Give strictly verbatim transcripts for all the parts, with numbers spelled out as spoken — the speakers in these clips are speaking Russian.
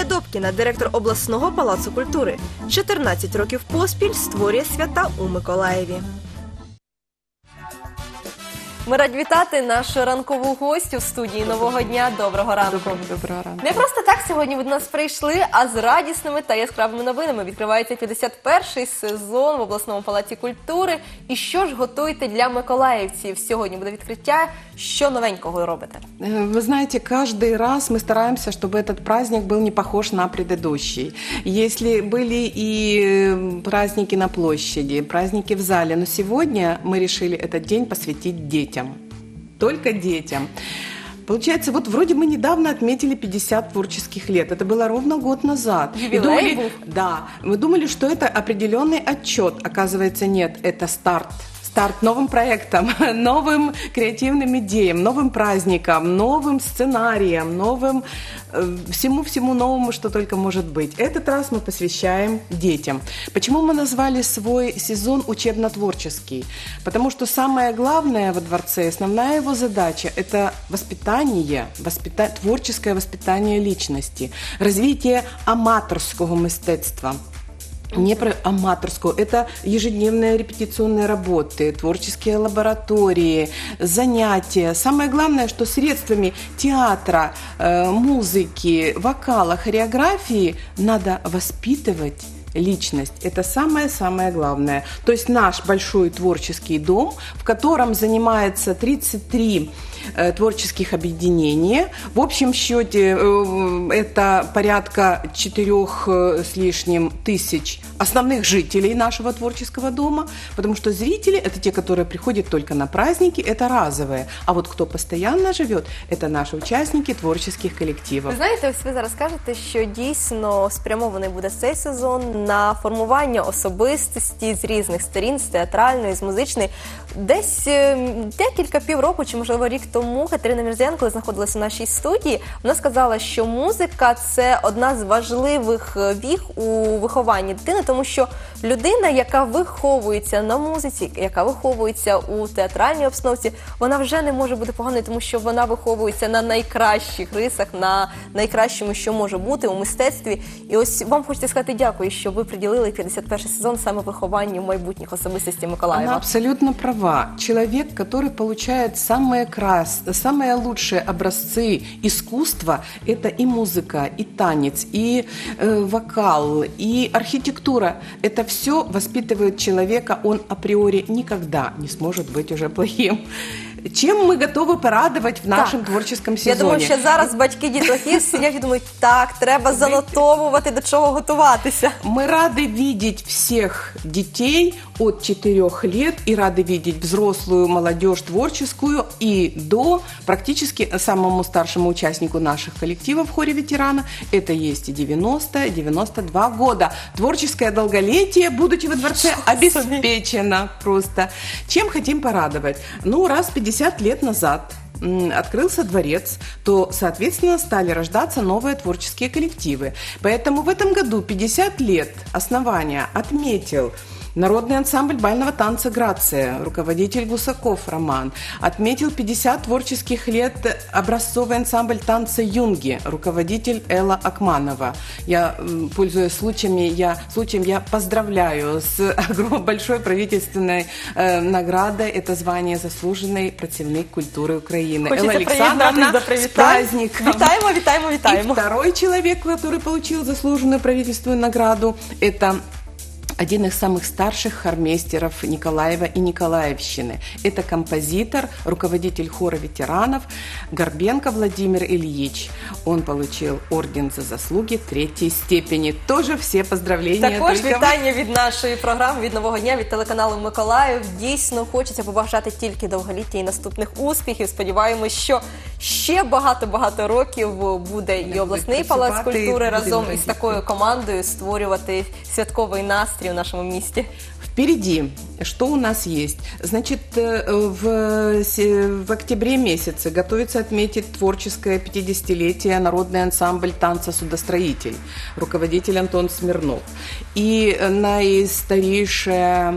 Марія Добкіна, директор обласного палацу культури. чотирнадцять років поспіль створює свята у Миколаєві. Ми раді вітати нашу ранкову гостю в студії «Нового дня». Доброго ранку. Доброго, доброго ранку. Не просто так сьогодні ви до нас прийшли, а з радісними та яскравими новинами. Відкривається п'ятдесят перший сезон в обласному палаці культури. І що ж готуєте для миколаївців? Сьогодні буде відкриття. Що новенького робите? Вы знаете, каждый раз мы стараемся, чтобы этот праздник был не похож на предыдущий. Если были и праздники на площади, праздники в зале, но сегодня мы решили этот день посвятить детям. Только детям. Получается, вот вроде мы недавно отметили пятьдесят творческих лет. Это было ровно год назад. Юбилей И думали, был? да, мы думали, что это определенный отчет. Оказывается, нет, это старт. Старт новым проектам, новым креативным идеям, новым праздникам, новым сценариям, новым всему-всему новому, что только может быть. Этот раз мы посвящаем детям. Почему мы назвали свой сезон учебно-творческий? Потому что самое главное во дворце, основная его задача – это воспитание, воспита... творческое воспитание личности, развитие аматорского мистецтва. Не про аматорскую, это ежедневные репетиционные работы, творческие лаборатории, занятия. Самое главное, что средствами театра, музыки, вокала, хореографии надо воспитывать личность. Это самое-самое главное. То есть наш большой творческий дом, в котором занимается тридцать три э, творческих объединения. В общем счете э, это порядка четырех э, с лишним тысяч основных жителей нашего творческого дома, потому что зрители – это те, которые приходят только на праздники, это разовые. А вот кто постоянно живет – это наші учасники творчих колективів. Ви знаєте, ось ви зараз кажете, що дійсно спрямований буде цей сезон на формування особистості з різних сторін, з театральної, з музичної. Десь декілька півроку, чи можливо рік тому, Катерина Мірзіян, коли знаходилася в нашій студії, вона сказала, що музика – це одна з важливих віг у вихованні дитини, тому що людина, яка виховується на музиці, яка виховується у театральній обстановці, вона вже не може бути поганою, тому що вона виховується на найкращих рисах, на найкращому, що може бути у мистецтві. І ось вам хочеться сказати дякую, що ви приділили п'ятдесят перший сезон саме вихованню майбутніх особистостей Миколаєва. Она абсолютно права. Человек, который получает самые, крас... самые лучшие образцы искусства, это и музыка, и танец, и э, вокал, и архитектура. Это все воспитывает человека, он априори никогда не сможет быть уже плохим. Чим ми готові порадувати в нашому творчому сезоні? Я думаю, що зараз батьки дітлахів сидять і думають, так, треба занотовувати, до чого готуватися. Мы рады видеть всех детей от четырех лет и рады видеть взрослую молодежь творческую и до практически самому старшему участнику наших коллективов в хоре ветерана. Это есть и девяносто, девяносто два года. Творческое долголетие, будучи во дворце, обеспечено просто. Чем хотим порадовать? Ну, раз пятьдесят лет назад открылся дворец, то, соответственно, стали рождаться новые творческие коллективы. Поэтому в этом году пятьдесят лет основания отметил Народный ансамбль бального танца «Грация», руководитель Гусаков Роман. Отметил пятьдесят творческих лет образцовый ансамбль танца «Юнги», руководитель Элла Акманова. Я, пользуясь случаями, я, случаем, я поздравляю с большой правительственной э, наградой. Это звание «Заслуженный працівник культуры Украины». Хочется Элла Александровна, с праздником! Витаемо, витаемо, витаемо! И второй человек, который получил заслуженную правительственную награду, это один из самых старших хормейстеров Николаева и Николаевщины. Это композитор, руководитель хора ветеранов Горбенко Владимир Ильич. Он получил орден за заслуги третьей степени. Тоже все поздравления. Також только... вітання від нашої програми, від Нового дня, від телеканалу Миколаїв. Дійсно, хочеться побажати тільки довголіття і наступних успіхів. Сподіваємось, що ще багато-багато років буде і обласний палац культури разом із такою командою створювати святковий настрій у нашому місті. Впереди, что у нас есть? Значит, в, в октябре месяце готовится отметить творческое пятидесятилетие народный ансамбль танца «Судостроитель», руководитель Антон Смирнов. И наистарейшая,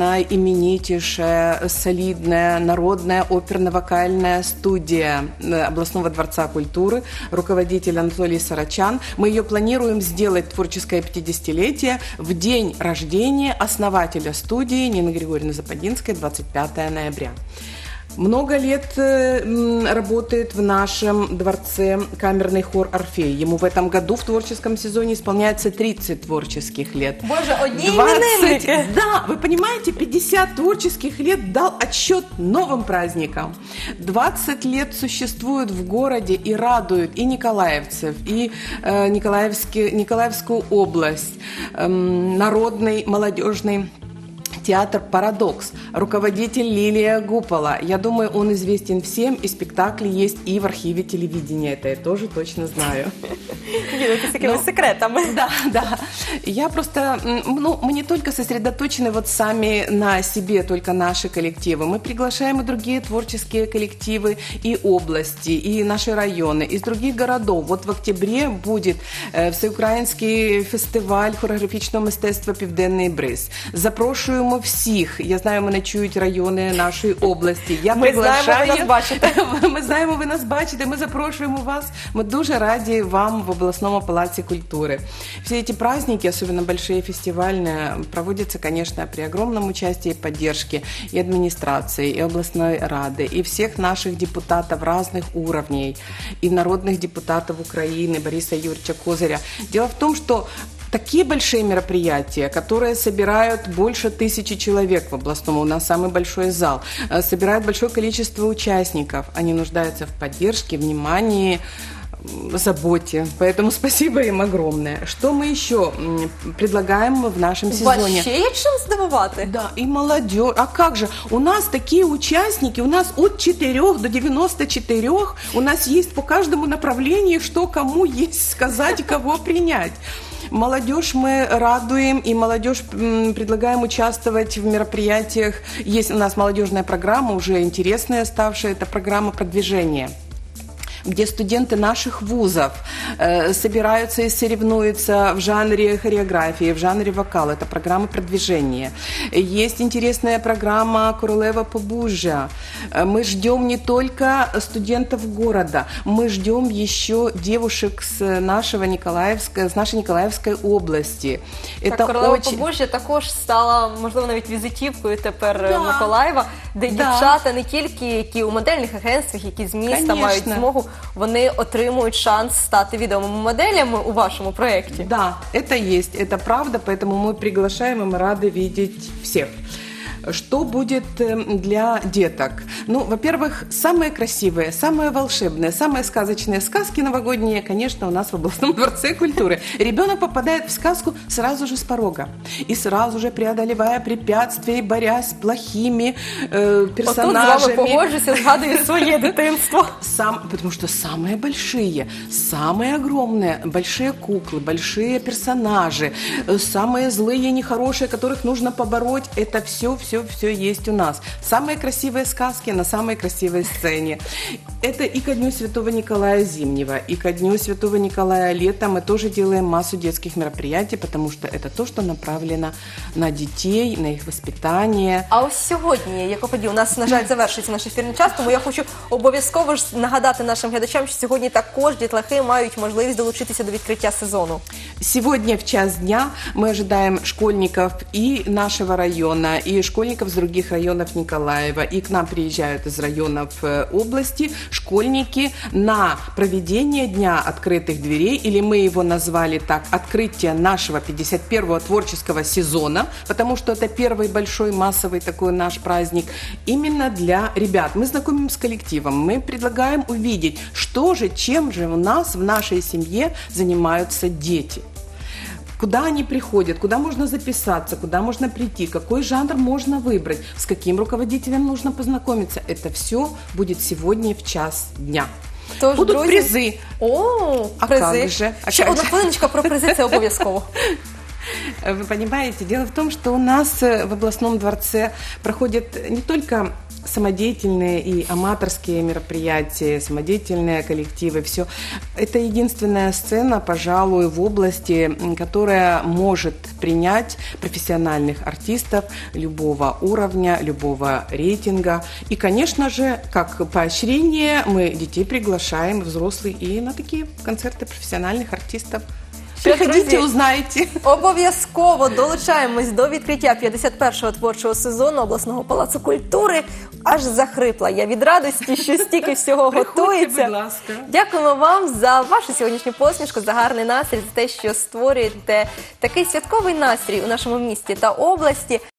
наименитейшая, солидная народная оперно-вокальная студия областного дворца культуры, руководитель Анатолий Сарачан. Мы ее планируем сделать творческое пятидесятилетие в день рождения основателя студии Нины Григорьевны Западинской, двадцать пятого ноября. Много лет работает в нашем дворце камерный хор «Орфей». Ему в этом году в творческом сезоне исполняется тридцать творческих лет. Боже, одни именинники! Да, вы понимаете, пятьдесят творческих лет дал отсчет новым праздникам. двадцать лет существуют в городе и радуют и николаевцев, и э, Николаевскую область, э, народный молодежный театр «Парадокс», руководитель Лилия Гупола. Я думаю, он известен всем, и спектакли есть и в архиве телевидения. Это я тоже точно знаю. С такими секретами. Да, да. Я просто, ну, мы не только сосредоточены вот сами на себе, только наши коллективы. Мы приглашаем и другие творческие коллективы, и области, и наши районы, из других городов. Вот в октябре будет всеукраїнський фестиваль хореографічного мистецтва «Південний бриз». Запрошуємо всіх. Я знаю, мене чують райони нашої області. Я ми приглашаю... знаємо, ви нас бачите. Ми знаємо, ви нас бачите. Ми запрошуємо вас. Мы дуже раді вам в областном палаце культуры. Все эти праздники, особенно большие фестивальные, проводятся, конечно, при огромном участии и поддержке и администрации, и областной рады, и всех наших депутатов разных уровней, и народных депутатов Украины, Бориса Юрьевича Козыря. Дело в том, что такие большие мероприятия, которые собирают больше тысячи человек в областном, у нас самый большой зал, собирают большое количество участников, они нуждаются в поддержке, внимании, заботе. Поэтому спасибо им огромное. Что мы еще предлагаем в нашем сезоне? Вообще є чим здивувати? Да, и молодежь. А как же? У нас такие участники, у нас от четырёх до девяноста четырёх, у нас есть по каждому направлению, что кому есть сказать, кого принять. Молодежь мы радуем, и молодежь предлагаем участвовать в мероприятиях. Есть у нас молодежная программа, уже интересная ставшая, это программа продвижения, где студенты наших вузов э, собираются и соревнуются в жанре хореографии, в жанре вокала. Это программа продвижения. Есть интересная программа «Королева Побужжя». Мы ждем не только студентов города, мы ждем еще девушек с нашего Николаевской, с нашей Николаевской области. Так, Это «Королева очень... Побужжя» також стала, можливо, навіть візитівкою тепер Да. Миколаєва, де Да. дівчата не тільки, які у модельних агентствах, які з міста Конечно. мають змогу, вони отримують шанс стати відомими моделями у вашому проєкті. Да, это есть, это правда, поэтому мы приглашаем, и мы рады видеть всех. Что будет для деток? Ну, во-первых, самые красивые, самые волшебные, самые сказочные сказки новогодние, конечно, у нас в областном дворце культуры. Ребенок попадает в сказку сразу же с порога. И сразу же, преодолевая препятствия, борясь с плохими э, персонажами. Отут з вами погоджуся, згадую своє дитинство. Сам, потому что самые большие, самые огромные, большие куклы, большие персонажи, самые злые, нехорошие, которых нужно побороть, это все, все, все есть у нас. Самые красивые сказки на самой красивой сцене. Это и ко Дню Святого Николая Зимнего, и ко Дню Святого Николая Лета мы тоже делаем массу детских мероприятий, потому что это то, что направлено на детей, на их воспитание. А ось сьогодні, яка подія? У нас, на жаль, завершується наш ефірний час, тому я хочу обов'язково ж нагадати нашим глядачам, що сьогодні також дітлахи мають можливість долучитися до відкриття сезону. Сегодня в час дня мы ожидаем школьников и нашего района, и школьников с других районов Николаева. И к нам приезжают из районов области школьники на проведение Дня открытых дверей, или мы его назвали так, открытие нашего пятьдесят первого творческого сезона, потому что это первый большой массовый такой наш праздник, именно для ребят. Мы знакомим с коллективом, мы предлагаем увидеть, что же, чем же у нас в нашей семье занимаются дети. Куда они приходят, куда можно записаться, куда можно прийти, какой жанр можно выбрать, с каким руководителем нужно познакомиться. Это все будет сегодня в час дня. Тож, Будут друзі... призы. О, А призи. как же? А Ще как одна же? хвилиночка про призи, це обов'язково. Вы понимаете, дело в том, что у нас э, в областном дворце проходят не только самодеятельные и аматорские мероприятия, самодеятельные коллективы, все. Это единственная сцена, пожалуй, в области, м, которая может принять профессиональных артистов любого уровня, любого рейтинга. И, конечно же, как поощрение, мы детей приглашаем, взрослых, и на такие концерты профессиональных артистов. Що, Приходите, друзі, узнаете. Обов'язково долучаємось до відкриття п'ятдесят першого творчого сезону обласного палацу культури. Аж захрипла я від радості, що стільки всього Приходьте, готується. будь ласка. Дякуємо вам за вашу сьогоднішню посмішку, за гарний настрій, за те, що створюєте такий святковий настрій у нашому місті та області.